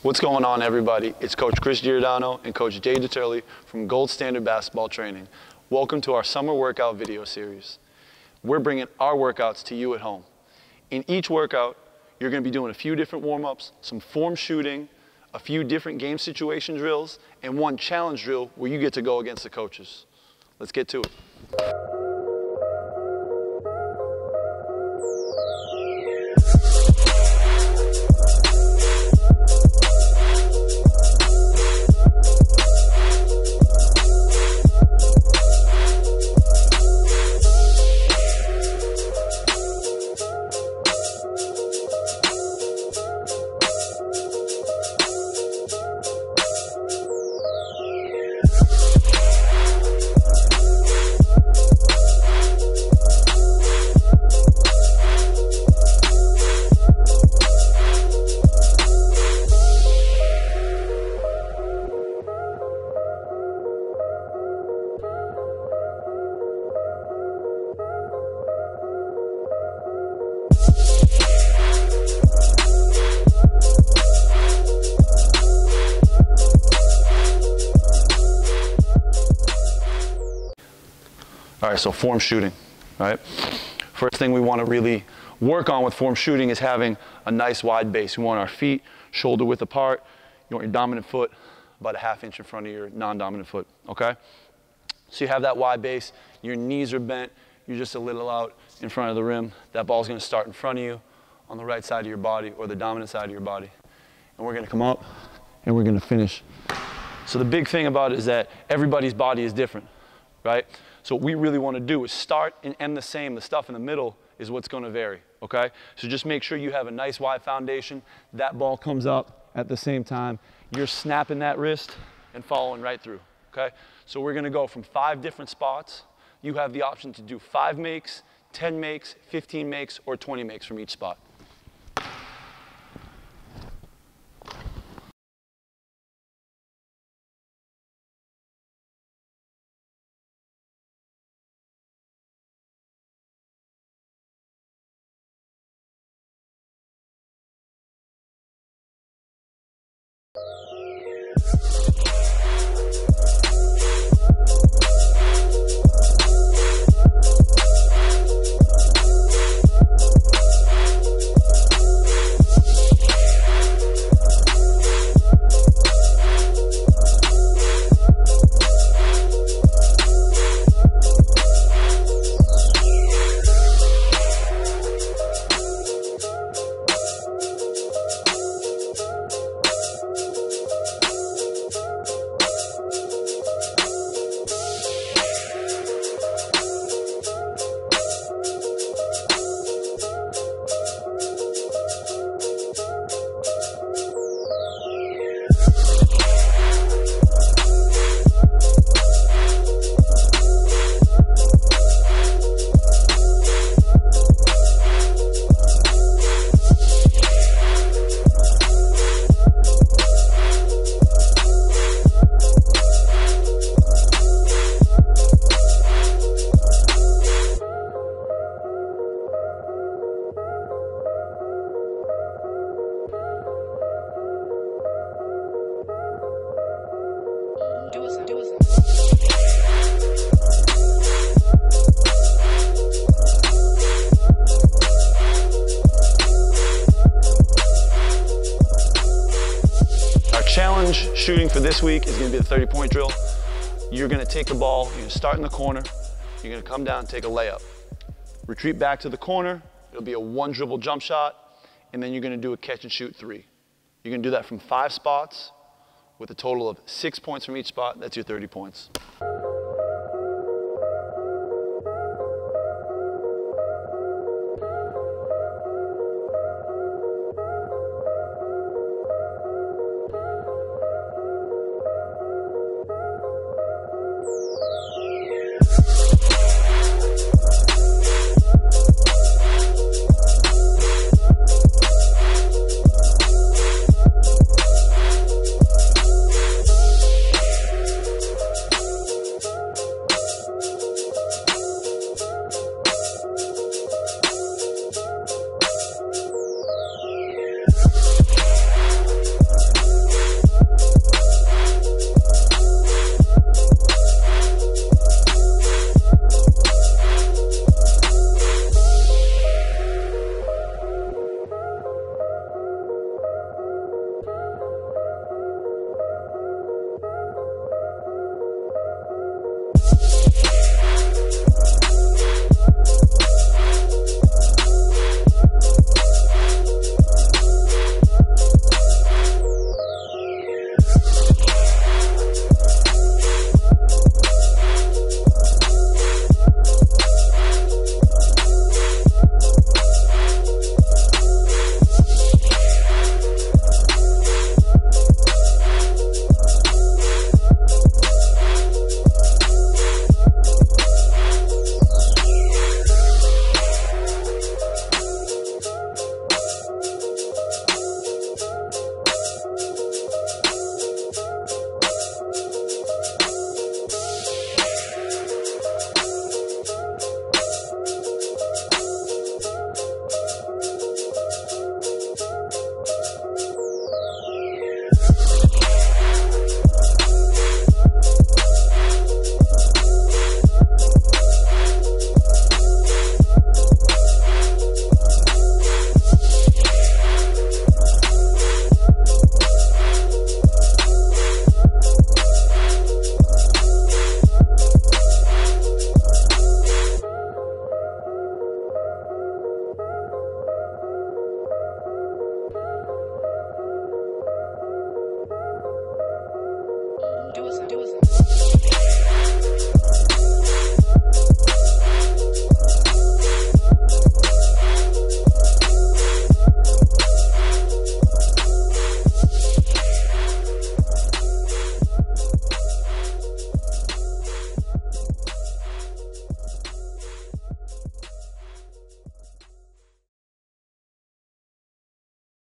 What's going on, everybody? It's Coach Chris Giordano and Coach Jay DeTurley from Gold Standard Basketball Training. Welcome to our summer workout video series. We're bringing our workouts to you at home. In each workout, you're going to be doing a few different warm-ups, some form shooting, a few different game situation drills, and one challenge drill where you get to go against the coaches. Let's get to it. All right, so form shooting, right? First thing we want to really work on with form shooting is having a nice wide base. We want our feet shoulder width apart. You want your dominant foot about a ½ inch in front of your non-dominant foot, okay? So you have that wide base, your knees are bent, you're just a little out in front of the rim. That ball's going to start in front of you on the right side of your body or the dominant side of your body. And we're going to come up and we're going to finish. So the big thing about it is that everybody's body is different, right? So what we really want to do is start and end the same. The stuff in the middle is what's going to vary, okay? So just make sure you have a nice wide foundation. That ball comes up at the same time. You're snapping that wrist and following right through, okay? So we're going to go from 5 different spots. You have the option to do 5 makes, 10 makes, 15 makes, or 20 makes from each spot. Challenge shooting for this week is going to be the 30-point drill. You're going to take the ball, you're going to start in the corner, you're going to come down and take a layup. Retreat back to the corner, it'll be a 1 dribble jump shot, and then you're going to do a catch and shoot 3. You're going to do that from 5 spots with a total of 6 points from each spot. That's your 30 points.